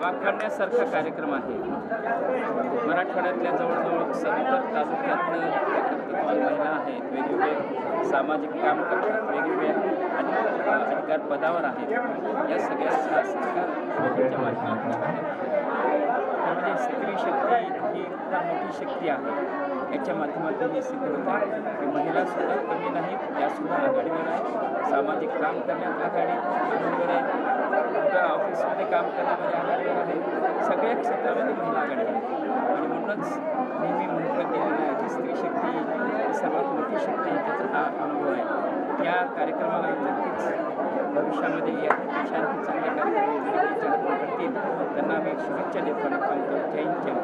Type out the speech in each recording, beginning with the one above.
वाखाणण्यासारखा कार्यक्रम आहे। मराठवाड्यातल्या जवळजवळ 70 तालुक्यातनं कर्तृत्ववान महिला आहेत, वेगवेगळे सामाजिक काम करतात, वेगवेगळ्या अधिकार पदावर आहेत। या सगळ्यांचा सत्कार त्यांच्या माध्यमातून आहे। त्यामध्ये स्त्री शक्ती ही फार मोठी शक्ती आहे। याच्या माध्यमातून हे सिद्ध होत आहे की महिलासुद्धा कमी नाहीत, यासुद्धा आघाडीवर आहेत। सामाजिक काम करण्यात आघाडीवर आहे, कुठं ऑफिसमध्ये काम करण्यामध्ये आघाडीवर आहे, सगळ्या क्षेत्रामध्ये महिला आघाडीवर आहेत। आणि म्हणूनच नेहमी म्हटलं गेलेलं आहे की स्त्री शक्ती ही सर्वात मोठी शक्ती आहे, त्याचा हा अनुभव आहे। या कार्यक्रमाला नक्कीच भविष्यामध्ये यापेक्षा आणखी चांगले कार्यक्रम करतील, त्यांना आम्ही शुभेच्छा देतो आणि थांबतो। जय हिंद, जय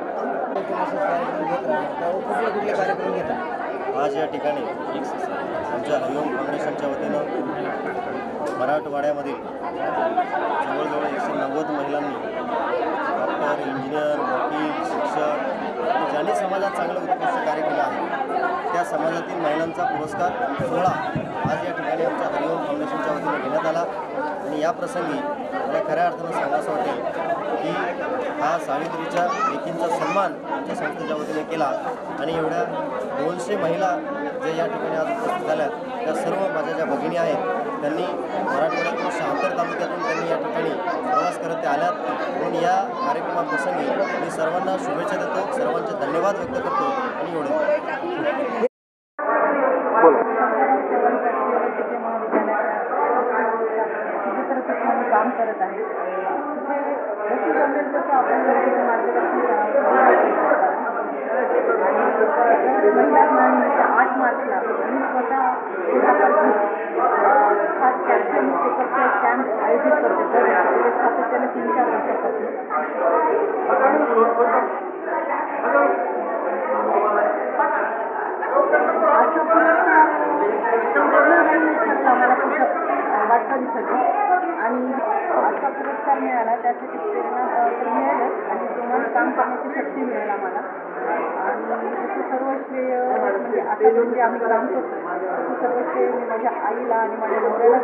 महाराष्ट्र। आज या ठिकाणी आमच्या हरिओम फाउंडेशनच्या वतीनं मराठवाड्यामधील जवळजवळ 190 महिलांनी डॉक्टर, इंजिनियर, वकील, शिक्षक ज्यांनी समाजात चांगलं उत्कृष्ट कार्य केलं आहे त्या समाजातील महिलांचा पुरस्कार सोहळा आज या ठिकाणी आमच्या हरिओम फाउंडेशनच्या वतीनं घेण्यात आला। आणि या प्रसंगी मला खऱ्या अर्थानं सांगायचं वाटेल की हा सावित्रीच्या लेकींचा सन्मान आमच्या संस्थेच्या वतीने केला आणि एवढ्या 200 महिला ज्या या ठिकाणी आज उपस्थित झाल्या त्या सर्व माझ्या ज्या भगिनी आहेत त्यांनी मराठवाड्यातून 76 तालुक्यातून त्यांनी या ठिकाणी प्रवास करत त्या आल्यात। म्हणून या कार्यक्रमाप्रसंगी मी सर्वांना शुभेच्छा देतो, सर्वांचे धन्यवाद व्यक्त करतो आणि एवढे काम करत आहे। जसं जमेल तसं आपण मार्गदर्शन महिला 8 मार्चला मी स्वतः खास कॅल्शियम चेकअपचे कॅम्प आयोजित करते दरवर्षी सातत्याने 3-4 वर्षापासून। वाटचालीसाठी आणि आजचा पुरस्कार मिळाला त्यासाठी प्रेरणा तर मिळालंच आणि तुम्हाला काम करण्याची शक्ती मिळेल आम्हाला। आणि तसं सर्व श्रेय म्हणजे आता म्हणजे आम्ही काम करतो तसं सर्व श्रेय मी माझ्या आईला आणि माझ्या नवऱ्याला